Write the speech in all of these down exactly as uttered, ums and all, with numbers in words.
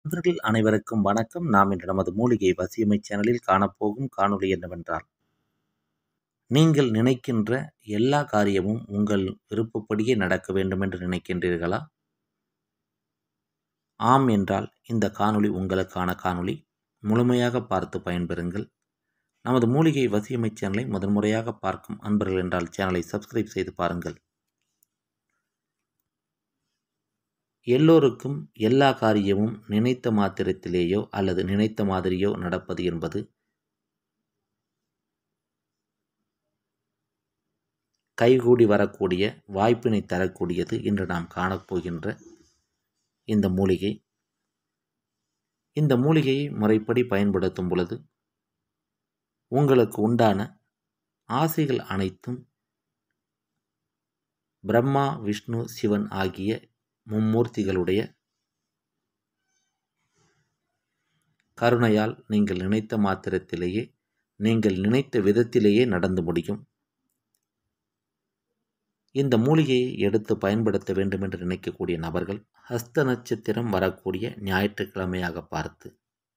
நண்பர்கள் அனைவருக்கும் வணக்கம். நாம் இன்று நமது மூலிகை வசியமை சேனலில் காணப்போகும் காணொளி என்னவென்றால், நீங்கள் நினைக்கின்ற எல்லா காரியமும் உங்கள் விருப்பப்படியே நடக்க வேண்டும் என்று நினைக்கின்றீர்களா? ஆம் என்றால் இந்த காணொளி உங்களுக்கான காணொளி. முழுமையாக பார்த்து பயன்பெறுங்கள். நமது மூலிகை வசியமை சேனலை முதன்முறையாக பார்க்கும் அன்பர்கள் என்றால் சேனலை சப்ஸ்கிரைப் செய்து பாருங்கள். எல்லோருக்கும் எல்லா காரியமும் நினைத்த மாத்திரத்திலேயோ அல்லது நினைத்த மாதிரியோ நடப்பது என்பது கைகூடி வரக்கூடிய வாய்ப்பினை தரக்கூடியது என்று நாம் காணப்போகின்ற இந்த மூலிகை. இந்த மூலிகையை முறைப்படி பயன்படுத்தும் பொழுது உங்களுக்கு உண்டான ஆசைகள் அனைத்தும் பிரம்மா, விஷ்ணு, சிவன் ஆகிய மும்மூர்த்திகளுடைய கருணையால் நீங்கள் நினைத்த மாத்திரத்திலேயே, நீங்கள் நினைத்த விதத்திலேயே நடந்து முடியும். இந்த மூலிகையை எடுத்து பயன்படுத்த வேண்டும் என்று நினைக்கக்கூடிய நபர்கள் ஹஸ்த நட்சத்திரம் வரக்கூடிய ஞாயிற்றுக்கிழமையாக பார்த்து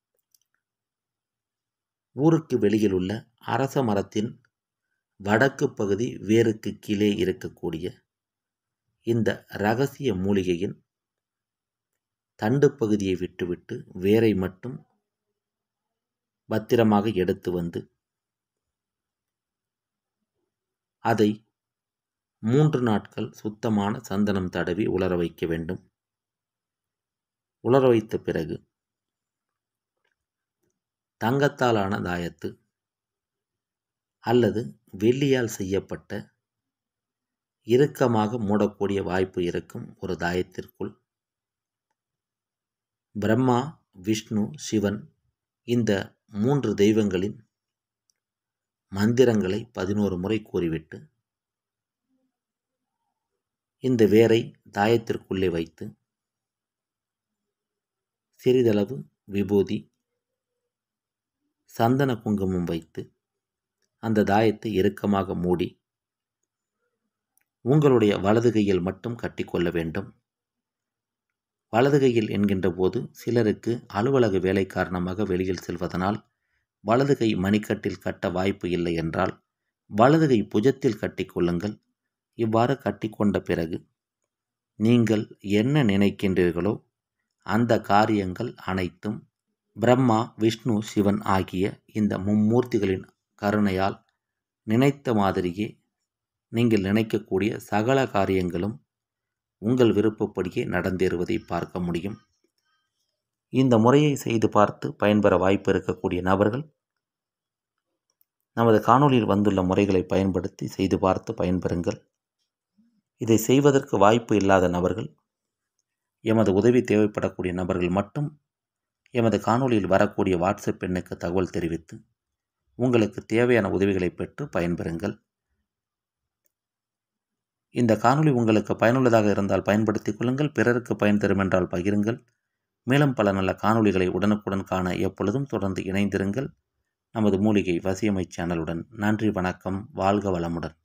ஊருக்கு வெளியில் உள்ள அரச மரத்தின் வடக்கு பகுதி வேருக்கு கீழே இருக்கக்கூடிய இந்த இரகசிய மூலிகையின் தண்டு பகுதியை விட்டுவிட்டு வேரை மட்டும் பத்திரமாக எடுத்து வந்து அதை மூன்று நாட்கள் சுத்தமான சந்தனம் தடவி உலர வைக்க வேண்டும். உலர வைத்த பிறகு தங்கத்தாலான தாயத்து அல்லது வெள்ளியால் செய்யப்பட்ட இறுக்கமாக மூடக்கூடிய வாய்ப்பு இருக்கும் ஒரு தாயத்திற்குள் பிரம்மா, விஷ்ணு, சிவன் இந்த மூன்று தெய்வங்களின் மந்திரங்களை பதினோரு முறை கூறிவிட்டு இந்த வேரை தாயத்திற்குள்ளே வைத்து சிறிதளவு விபூதி, சந்தன குங்குமம் வைத்து அந்த தாயத்தை இறுக்கமாக மூடி உங்களுடைய வலது கையில் மட்டும் கட்டிக்கொள்ள வேண்டும். வலது கையில் என்கின்ற போது சிலருக்கு அலுவலக வேலை காரணமாக வெளியில் செல்வதனால் வலது கை மணிக்கட்டில் கட்ட வாய்ப்பு இல்லை என்றால் வலது கை புஜத்தில் கட்டிக்கொள்ளுங்கள். இவ்வாறு கட்டிக்கொண்ட பிறகு நீங்கள் என்ன நினைக்கின்றீர்களோ அந்த காரியங்கள் அனைத்தும் பிரம்மா, விஷ்ணு, சிவன் ஆகிய இந்த மும்மூர்த்திகளின் கருணையால் நினைத்த மாதிரியே நீங்கள் நினைக்கக்கூடிய சகல காரியங்களும் உங்கள் விருப்பப்படியே நடந்தேறுவதை பார்க்க முடியும். இந்த முறையை செய்து பார்த்து பயன்பெற வாய்ப்பு இருக்கக்கூடிய நபர்கள் நமது காணொளியில் வந்துள்ள முறைகளை பயன்படுத்தி செய்து பார்த்து பயன்பெறுங்கள். இதை செய்வதற்கு வாய்ப்பு இல்லாத நபர்கள், எமது உதவி தேவைப்படக்கூடிய நபர்கள் மட்டும் எமது காணொளியில் வரக்கூடிய வாட்ஸ்அப் எண்ணுக்கு தகவல் தெரிவித்து உங்களுக்கு தேவையான உதவிகளை பெற்று பயன்பெறுங்கள். இந்த காணொளி உங்களுக்கு பயனுள்ளதாக இருந்தால் பயன்படுத்திக் கொள்ளுங்கள். பிறருக்கு பயன் தரும் என்றால் பகிருங்கள். மேலும் பல நல்ல காணொளிகளை உடனுக்குடன் காண எப்பொழுதும் தொடர்ந்து இணைந்திருங்கள் நமது மூலிகை வசியமை சேனலுடன். நன்றி, வணக்கம், வாழ்க வளமுடன்.